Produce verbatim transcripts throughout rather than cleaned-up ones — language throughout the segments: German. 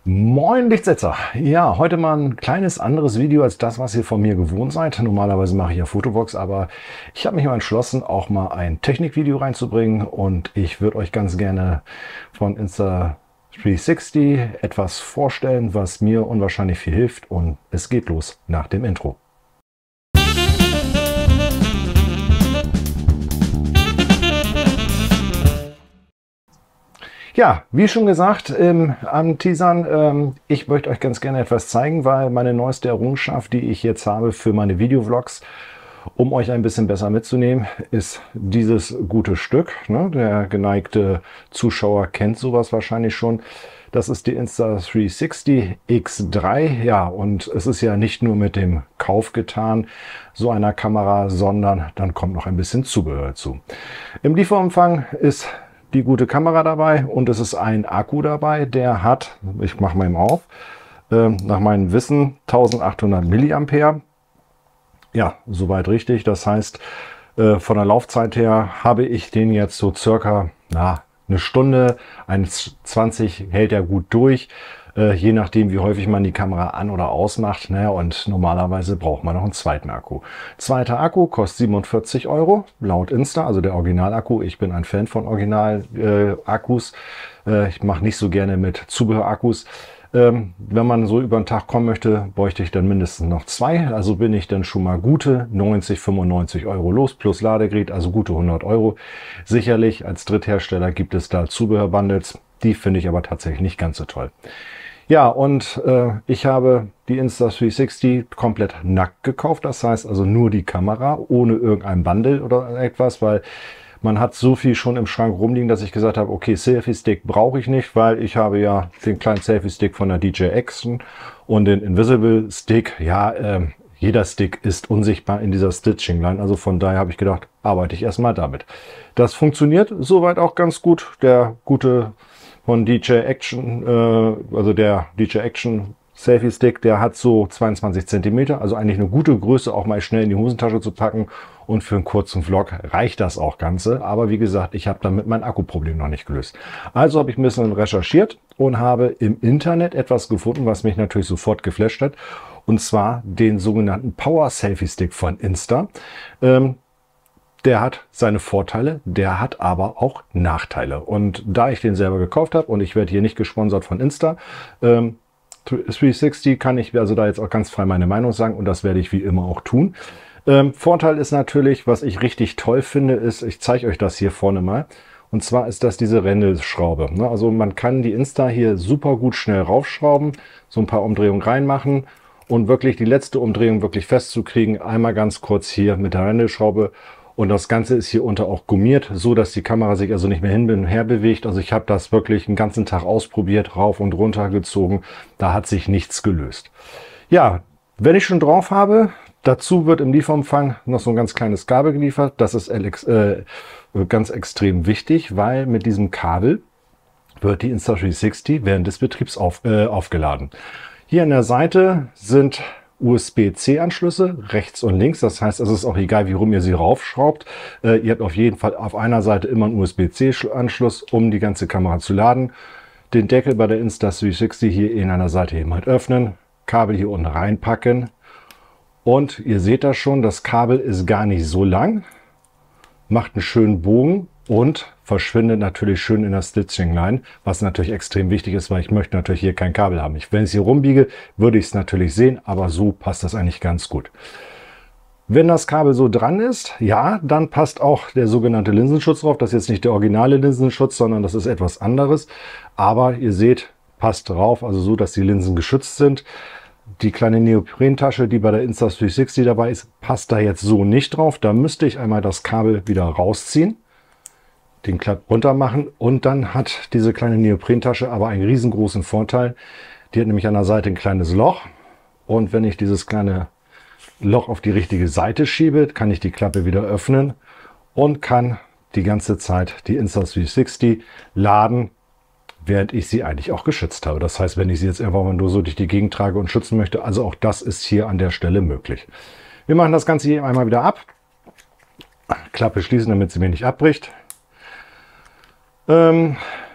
Moin Lichtsetzer! Ja, heute mal ein kleines anderes Video als das, was ihr von mir gewohnt seid. Normalerweise mache ich ja Fotobox, aber ich habe mich mal entschlossen, auch mal ein Technikvideo reinzubringen und ich würde euch ganz gerne von Insta dreihundertsechzig etwas vorstellen, was mir unwahrscheinlich viel hilft, und es geht los nach dem Intro. Ja, wie schon gesagt, ähm, am Teasern, ähm, ich möchte euch ganz gerne etwas zeigen, weil meine neueste Errungenschaft, die ich jetzt habe für meine Videovlogs, um euch ein bisschen besser mitzunehmen, ist dieses gute Stück. Ne? Der geneigte Zuschauer kennt sowas wahrscheinlich schon. Das ist die Insta dreihundertsechzig X drei. Ja, und es ist ja nicht nur mit dem Kauf getan, so einer Kamera, sondern dann kommt noch ein bisschen Zubehör zu. Im Lieferumfang ist die gute Kamera dabei und es ist ein Akku dabei, der hat, ich mache mal eben auf, äh, nach meinem Wissen eintausendachthundert Milliampere. Ja, soweit richtig. Das heißt, äh, von der Laufzeit her habe ich den jetzt so circa na, eine Stunde, eins zwanzig hält er gut durch, äh, je nachdem wie häufig man die Kamera an- oder ausmacht. Naja, und normalerweise braucht man noch einen zweiten Akku. Zweiter Akku kostet siebenundvierzig Euro, laut Insta, also der Originalakku. Ich bin ein Fan von Original-Akkus. Äh, ich mache nicht so gerne mit Zubehör-Akkus. Ähm, wenn man so über den Tag kommen möchte, bräuchte ich dann mindestens noch zwei. Also bin ich dann schon mal gute neunzig, fünfundneunzig Euro los, plus Ladegerät, also gute hundert Euro. Sicherlich als Dritthersteller gibt es da Zubehörbundles. Die finde ich aber tatsächlich nicht ganz so toll. Ja, und äh, ich habe die Insta dreihundertsechzig komplett nackt gekauft. Das heißt also nur die Kamera, ohne irgendein Bundle oder etwas, weil man hat so viel schon im Schrank rumliegen, dass ich gesagt habe, okay, Selfie-Stick brauche ich nicht, weil ich habe ja den kleinen Selfie-Stick von der D J I Action und den Invisible Stick. Ja, äh, jeder Stick ist unsichtbar in dieser Stitching-Line. Also von daher habe ich gedacht, arbeite ich erstmal damit. Das funktioniert soweit auch ganz gut. Der gute von D J I Action, äh, also der D J I Action Selfie Stick, der hat so zweiundzwanzig Zentimeter, also eigentlich eine gute Größe, auch mal schnell in die Hosentasche zu packen, und für einen kurzen Vlog reicht das auch Ganze. Aber wie gesagt, ich habe damit mein Akkuproblem noch nicht gelöst. Also habe ich ein bisschen recherchiert und habe im Internet etwas gefunden, was mich natürlich sofort geflasht hat, und zwar den sogenannten Power Selfie Stick von Insta. Ähm, Der hat seine Vorteile, der hat aber auch Nachteile. Und da ich den selber gekauft habe, und ich werde hier nicht gesponsert von Insta, ähm, dreihundertsechzig kann ich also da jetzt auch ganz frei meine Meinung sagen, und das werde ich wie immer auch tun. Ähm, Vorteil ist natürlich, was ich richtig toll finde, ist, ich zeige euch das hier vorne mal, und zwar ist das diese Rändelschraube. Ne? Also man kann die Insta hier super gut schnell raufschrauben, so ein paar Umdrehungen reinmachen und wirklich die letzte Umdrehung wirklich festzukriegen, einmal ganz kurz hier mit der Rändelschraube. Und das Ganze ist hier unter auch gummiert, so dass die Kamera sich also nicht mehr hin und her bewegt. Also ich habe das wirklich einen ganzen Tag ausprobiert, rauf und runter gezogen. Da hat sich nichts gelöst. Ja, wenn ich schon drauf habe, dazu wird im Lieferumfang noch so ein ganz kleines Kabel geliefert. Das ist äh, ganz extrem wichtig, weil mit diesem Kabel wird die Insta dreihundertsechzig während des Betriebs auf, äh, aufgeladen. Hier an der Seite sind U S B C Anschlüsse rechts und links. Das heißt, es ist auch egal, wie rum ihr sie raufschraubt. Äh, ihr habt auf jeden Fall auf einer Seite immer einen U S B C Anschluss, um die ganze Kamera zu laden. Den Deckel bei der Insta dreihundertsechzig hier in einer Seite eben halt öffnen, Kabel hier unten reinpacken, und ihr seht das schon, das Kabel ist gar nicht so lang, macht einen schönen Bogen und verschwindet natürlich schön in der Stitching Line, was natürlich extrem wichtig ist, weil ich möchte natürlich hier kein Kabel haben. Ich, wenn ich es hier rumbiege, würde ich es natürlich sehen, aber so passt das eigentlich ganz gut. Wenn das Kabel so dran ist, ja, dann passt auch der sogenannte Linsenschutz drauf. Das ist jetzt nicht der originale Linsenschutz, sondern das ist etwas anderes. Aber ihr seht, passt drauf, also so, dass die Linsen geschützt sind. Die kleine Neoprentasche, die bei der Insta dreihundertsechzig dabei ist, passt da jetzt so nicht drauf. Da müsste ich einmal das Kabel wieder rausziehen, den Klapp runter machen, und dann hat diese kleine Neoprentasche aber einen riesengroßen Vorteil. Die hat nämlich an der Seite ein kleines Loch, und wenn ich dieses kleine Loch auf die richtige Seite schiebe, kann ich die Klappe wieder öffnen und kann die ganze Zeit die Insta dreihundertsechzig laden, während ich sie eigentlich auch geschützt habe. Das heißt, wenn ich sie jetzt einfach mal nur so durch die Gegend trage und schützen möchte, also auch das ist hier an der Stelle möglich. Wir machen das Ganze hier einmal wieder ab. Klappe schließen, damit sie mir nicht abbricht. Ähm,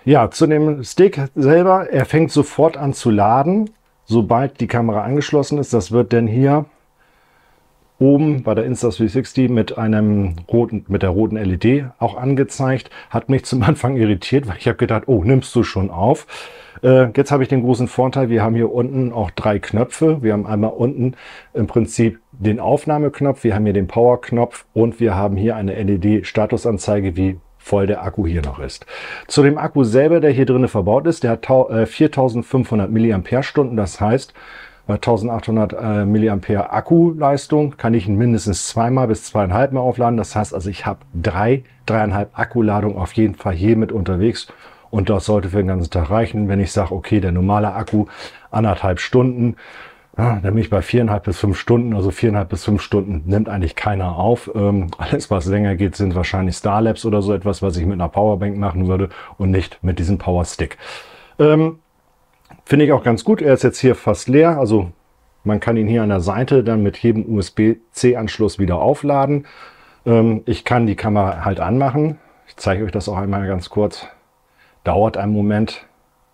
Ja, zu dem Stick selber, er fängt sofort an zu laden, sobald die Kamera angeschlossen ist. Das wird dann hier oben bei der Insta360 mit einem roten, mit der roten L E D auch angezeigt. Hat mich zum Anfang irritiert, weil ich habe gedacht, oh, nimmst du schon auf? Äh, jetzt habe ich den großen Vorteil, wir haben hier unten auch drei Knöpfe. Wir haben einmal unten im Prinzip den Aufnahmeknopf, wir haben hier den Power-Knopf und wir haben hier eine L E D-Statusanzeige, wie voll der Akku hier noch ist. Zu dem Akku selber, der hier drin verbaut ist, der hat viertausendfünfhundert Milliampere-Stunden. Das heißt, bei eintausendachthundert äh, Milliampere Akkuleistung kann ich ihn mindestens zweimal bis zweieinhalb Mal aufladen. Das heißt also, ich habe drei, dreieinhalb Akkuladungen auf jeden Fall hier mit unterwegs. Und das sollte für den ganzen Tag reichen. Wenn ich sage, okay, der normale Akku anderthalb Stunden, ja, dann bin ich bei viereinhalb bis fünf Stunden. Also viereinhalb bis fünf Stunden nimmt eigentlich keiner auf. Ähm, alles, was länger geht, sind wahrscheinlich Starlabs oder so etwas, was ich mit einer Powerbank machen würde und nicht mit diesem Powerstick. Ähm, Finde ich auch ganz gut. Er ist jetzt hier fast leer. Also man kann ihn hier an der Seite dann mit jedem U S B-C-Anschluss wieder aufladen. Ähm, ich kann die Kamera halt anmachen. Ich zeige euch das auch einmal ganz kurz. Dauert einen Moment.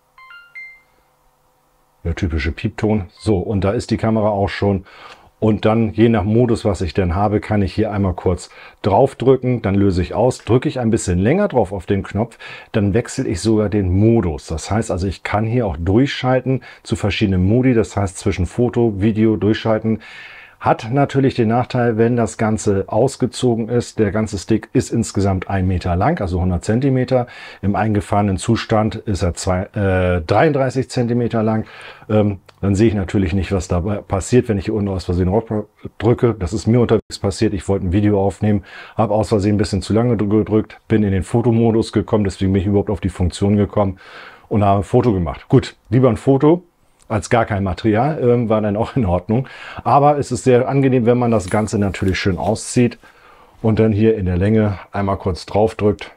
Der typische Piepton. So, und da ist die Kamera auch schon. Und dann, je nach Modus, was ich denn habe, kann ich hier einmal kurz drauf drücken. Dann löse ich aus. Drücke ich ein bisschen länger drauf auf den Knopf, dann wechsle ich sogar den Modus. Das heißt also, ich kann hier auch durchschalten zu verschiedenen Modi. Das heißt, zwischen Foto, Video durchschalten. Hat natürlich den Nachteil, wenn das Ganze ausgezogen ist. Der ganze Stick ist insgesamt ein Meter lang, also hundert Zentimeter. Im eingefahrenen Zustand ist er zwei, äh, dreiunddreißig Zentimeter lang. Ähm, dann sehe ich natürlich nicht, was dabei passiert, wenn ich hier unten aus Versehen drauf drücke. Das ist mir unterwegs passiert. Ich wollte ein Video aufnehmen, habe aus Versehen ein bisschen zu lange gedrückt, bin in den Fotomodus gekommen, deswegen bin ich überhaupt auf die Funktion gekommen und habe ein Foto gemacht. Gut, lieber ein Foto als gar kein Material, äh, war dann auch in Ordnung. Aber es ist sehr angenehm, wenn man das Ganze natürlich schön auszieht und dann hier in der Länge einmal kurz drauf drückt.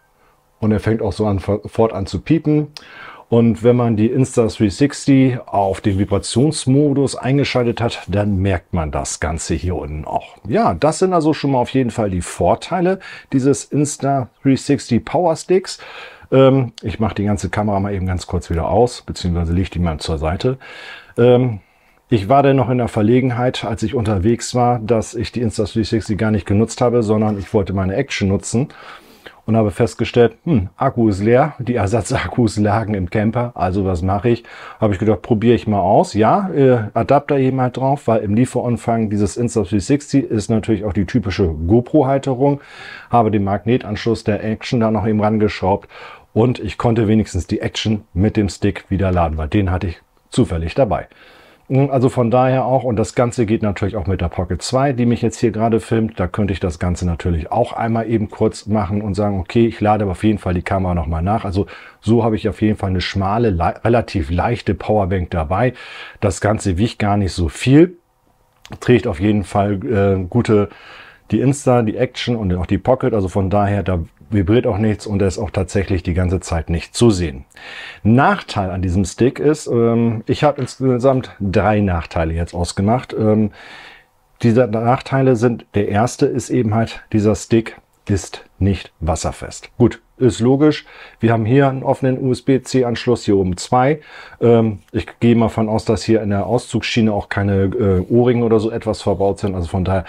Und er fängt auch so an, sofort an zu piepen. Und wenn man die Insta dreihundertsechzig auf den Vibrationsmodus eingeschaltet hat, dann merkt man das Ganze hier unten auch. Ja, das sind also schon mal auf jeden Fall die Vorteile dieses Insta dreihundertsechzig Power Sticks. Ähm, ich mache die ganze Kamera mal eben ganz kurz wieder aus, beziehungsweise lege die mal zur Seite. Ähm, ich war dann noch in der Verlegenheit, als ich unterwegs war, dass ich die Insta dreihundertsechzig gar nicht genutzt habe, sondern ich wollte meine Action nutzen. Und habe festgestellt, hm, Akku ist leer, die Ersatzakkus lagen im Camper, also was mache ich? Habe ich gedacht, probiere ich mal aus. Ja, äh, Adapter eben halt drauf, weil im Lieferumfang dieses Insta dreihundertsechzig ist natürlich auch die typische GoPro-Halterung. Habe den Magnetanschluss der Action da noch eben rangeschraubt und ich konnte wenigstens die Action mit dem Stick wieder laden, weil den hatte ich zufällig dabei. Also von daher auch, und das Ganze geht natürlich auch mit der Pocket zwei, die mich jetzt hier gerade filmt. Da könnte ich das Ganze natürlich auch einmal eben kurz machen und sagen, okay, ich lade aber auf jeden Fall die Kamera nochmal nach. Also so habe ich auf jeden Fall eine schmale, le relativ leichte Powerbank dabei. Das Ganze wiegt gar nicht so viel, trägt auf jeden Fall äh, gute, die Insta, die Action und auch die Pocket. Also von daher, da vibriert auch nichts und er ist auch tatsächlich die ganze Zeit nicht zu sehen. Nachteil an diesem Stick ist, ähm, ich habe insgesamt drei Nachteile jetzt ausgemacht. Ähm, diese Nachteile sind, der erste ist eben halt, dieser Stick ist nicht wasserfest. Gut, ist logisch. Wir haben hier einen offenen U S B-C-Anschluss, hier oben zwei. Ähm, ich gehe mal von aus, dass hier in der Auszugsschiene auch keine äh, Ohrringe oder so etwas verbaut sind. Also von daher,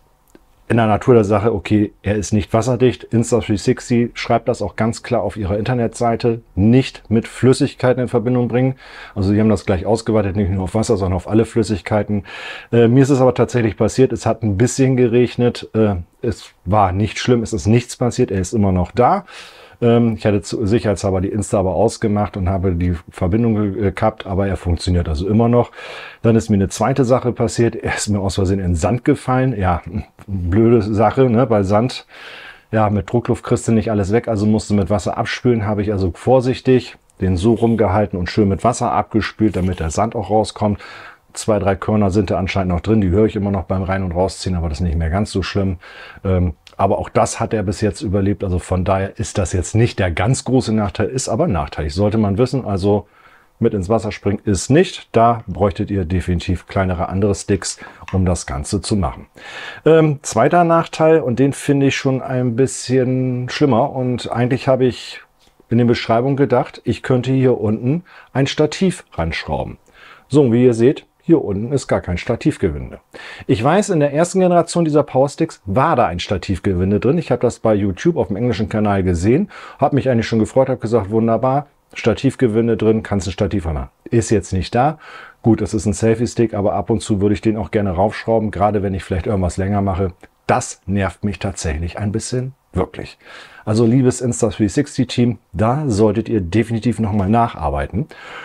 in der Natur der Sache, okay, er ist nicht wasserdicht. Insta dreihundertsechzig schreibt das auch ganz klar auf ihrer Internetseite. Nicht mit Flüssigkeiten in Verbindung bringen. Also sie haben das gleich ausgeweitet, nicht nur auf Wasser, sondern auf alle Flüssigkeiten. Äh, mir ist es aber tatsächlich passiert. Es hat ein bisschen geregnet. Äh, es war nicht schlimm, es ist nichts passiert. Er ist immer noch da. Ähm, ich hatte zu, sicherheitshalber die Insta aber ausgemacht und habe die Verbindung gekappt, aber er funktioniert also immer noch. Dann ist mir eine zweite Sache passiert. Er ist mir aus Versehen in Sand gefallen. Ja, blöde Sache, ne? Bei Sand, ja, mit Druckluft kriegst du nicht alles weg, also musste mit Wasser abspülen. Habe ich also vorsichtig den so rumgehalten und schön mit Wasser abgespült, damit der Sand auch rauskommt. Zwei, drei Körner sind da anscheinend noch drin, die höre ich immer noch beim Rein- und Rausziehen, aber das ist nicht mehr ganz so schlimm. Ähm, aber auch das hat er bis jetzt überlebt, also von daher ist das jetzt nicht der ganz große Nachteil, ist aber nachteilig, sollte man wissen. Also mit ins Wasser springen ist nicht, da bräuchtet ihr definitiv kleinere andere Sticks, um das Ganze zu machen. Ähm, zweiter Nachteil, und den finde ich schon ein bisschen schlimmer, und eigentlich habe ich in den Beschreibungen gedacht, ich könnte hier unten ein Stativ ranschrauben. So, wie ihr seht, hier unten ist gar kein Stativgewinde. Ich weiß, in der ersten Generation dieser Powersticks war da ein Stativgewinde drin. Ich habe das bei YouTube auf dem englischen Kanal gesehen, habe mich eigentlich schon gefreut, habe gesagt, wunderbar, Stativgewinde drin, kannst ein Stativ haben. Ist jetzt nicht da. Gut, es ist ein Selfie-Stick, aber ab und zu würde ich den auch gerne raufschrauben, gerade wenn ich vielleicht irgendwas länger mache. Das nervt mich tatsächlich ein bisschen, wirklich. Also liebes Insta dreihundertsechzig Team, da solltet ihr definitiv nochmal nacharbeiten.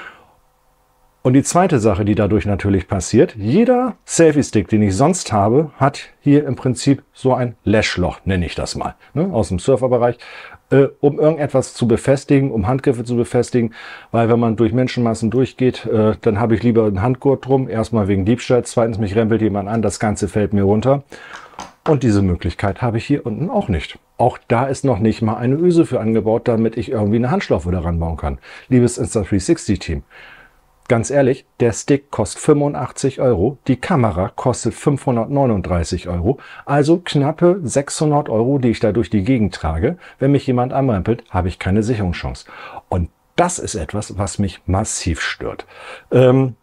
Und die zweite Sache, die dadurch natürlich passiert, jeder Selfie-Stick, den ich sonst habe, hat hier im Prinzip so ein Lashloch, nenne ich das mal, ne, aus dem Surferbereich, äh, um irgendetwas zu befestigen, um Handgriffe zu befestigen, weil wenn man durch Menschenmassen durchgeht, äh, dann habe ich lieber einen Handgurt drum, erstmal wegen Diebstahl, zweitens mich rempelt jemand an, das Ganze fällt mir runter. Und diese Möglichkeit habe ich hier unten auch nicht. Auch da ist noch nicht mal eine Öse für angebaut, damit ich irgendwie eine Handschlaufe da ranbauen kann. Liebes Insta dreihundertsechzig Team. Ganz ehrlich, der Stick kostet fünfundachtzig Euro, die Kamera kostet fünfhundertneununddreißig Euro, also knappe sechshundert Euro, die ich da durch die Gegend trage. Wenn mich jemand anrempelt, habe ich keine Sicherungschance. Und das ist etwas, was mich massiv stört. Ähm,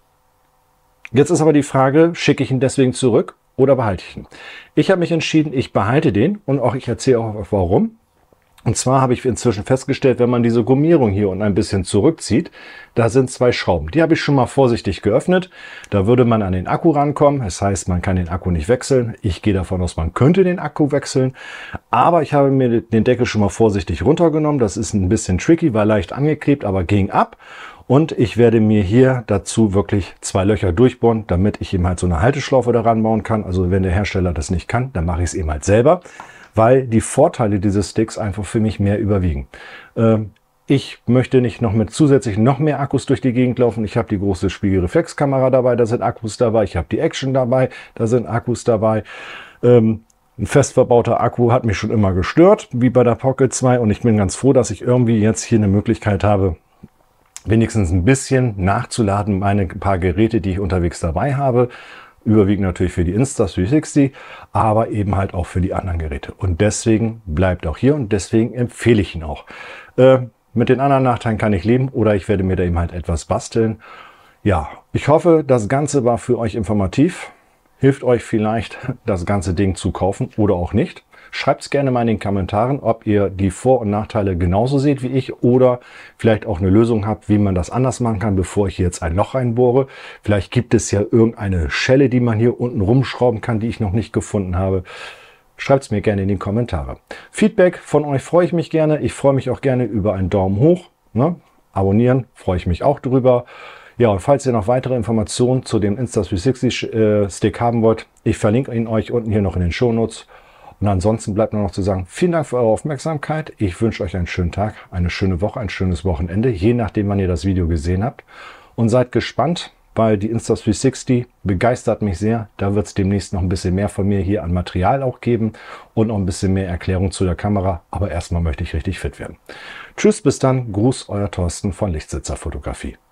jetzt ist aber die Frage, schicke ich ihn deswegen zurück oder behalte ich ihn? Ich habe mich entschieden, ich behalte den und auch ich erzähle auch warum. Und zwar habe ich inzwischen festgestellt, wenn man diese Gummierung hier unten ein bisschen zurückzieht, da sind zwei Schrauben. Die habe ich schon mal vorsichtig geöffnet. Da würde man an den Akku rankommen. Das heißt, man kann den Akku nicht wechseln. Ich gehe davon aus, man könnte den Akku wechseln. Aber ich habe mir den Deckel schon mal vorsichtig runtergenommen. Das ist ein bisschen tricky, war leicht angeklebt, aber ging ab. Und ich werde mir hier dazu wirklich zwei Löcher durchbohren, damit ich eben halt so eine Halteschlaufe daran bauen kann. Also wenn der Hersteller das nicht kann, dann mache ich es eben halt selber, weil die Vorteile dieses Sticks einfach für mich mehr überwiegen. Ähm, ich möchte nicht noch mit zusätzlich noch mehr Akkus durch die Gegend laufen. Ich habe die große Spiegelreflexkamera dabei, da sind Akkus dabei. Ich habe die Action dabei, da sind Akkus dabei. Ähm, ein fest verbauter Akku hat mich schon immer gestört, wie bei der Pocket zwei. Und ich bin ganz froh, dass ich irgendwie jetzt hier eine Möglichkeit habe, wenigstens ein bisschen nachzuladen, meine paar Geräte, die ich unterwegs dabei habe. Überwiegend natürlich für die Insta dreihundertsechzig, aber eben halt auch für die anderen Geräte. Und deswegen bleibt auch hier und deswegen empfehle ich ihn auch. Äh, mit den anderen Nachteilen kann ich leben oder ich werde mir da eben halt etwas basteln. Ja, ich hoffe, das Ganze war für euch informativ. Hilft euch vielleicht, das ganze Ding zu kaufen oder auch nicht. Schreibt es gerne mal in den Kommentaren, ob ihr die Vor- und Nachteile genauso seht wie ich oder vielleicht auch eine Lösung habt, wie man das anders machen kann, bevor ich hier jetzt ein Loch reinbohre. Vielleicht gibt es ja irgendeine Schelle, die man hier unten rumschrauben kann, die ich noch nicht gefunden habe. Schreibt es mir gerne in die Kommentare. Feedback von euch freue ich mich gerne. Ich freue mich auch gerne über einen Daumen hoch. Ne? Abonnieren freue ich mich auch drüber. Ja, und falls ihr noch weitere Informationen zu dem Insta dreihundertsechzig äh, Stick haben wollt, ich verlinke ihn euch unten hier noch in den Shownotes. Und ansonsten bleibt nur noch zu sagen, vielen Dank für eure Aufmerksamkeit. Ich wünsche euch einen schönen Tag, eine schöne Woche, ein schönes Wochenende, je nachdem, wann ihr das Video gesehen habt. Und seid gespannt, weil die Insta dreihundertsechzig begeistert mich sehr. Da wird es demnächst noch ein bisschen mehr von mir hier an Material auch geben und noch ein bisschen mehr Erklärung zu der Kamera. Aber erstmal möchte ich richtig fit werden. Tschüss, bis dann. Gruß, euer Thorsten von Lichtsitzer Fotografie.